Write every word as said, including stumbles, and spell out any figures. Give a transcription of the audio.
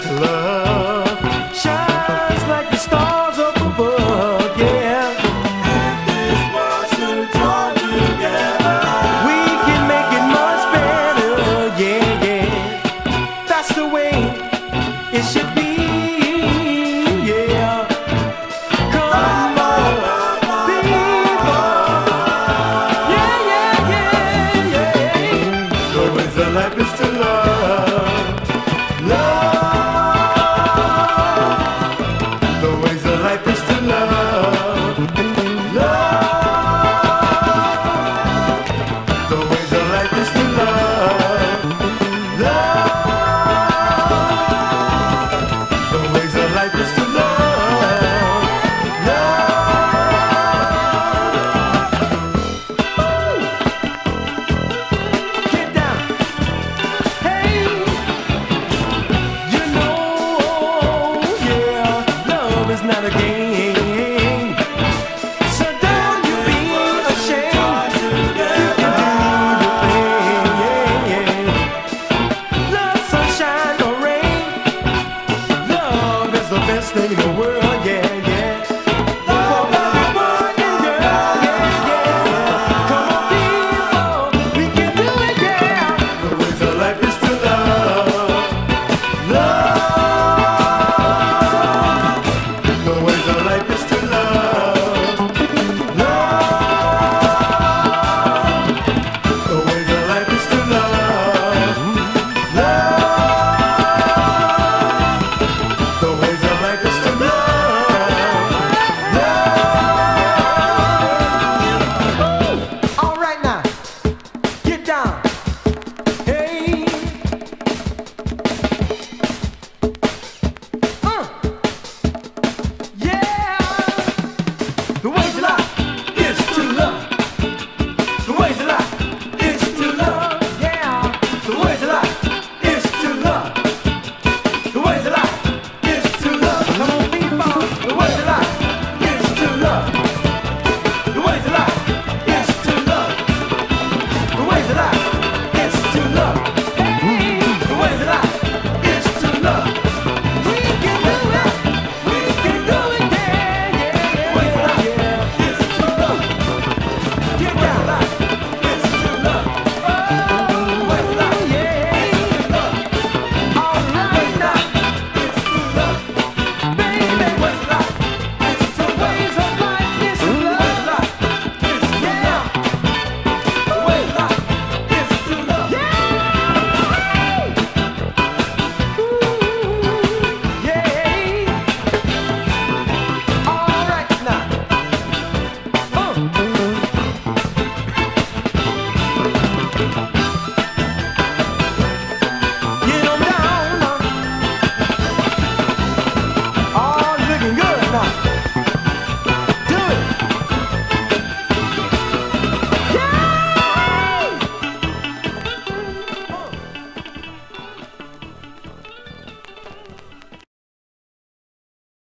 love shines like the stars up above, yeah. If this world should join together, We can make it much better, yeah, yeah. That's the way it should be, yeah. Come on, people. Yeah, yeah, yeah, yeah. The ways of life is to love, love. The ways of life is to love, love. The ways of life is to love, love. The ways of life is to love, love. Get down. Hey, you know, yeah, love is not a game. So don't you be ashamed. You can do your thing, yeah, yeah. Love, sunshine or rain, love is the best thing in the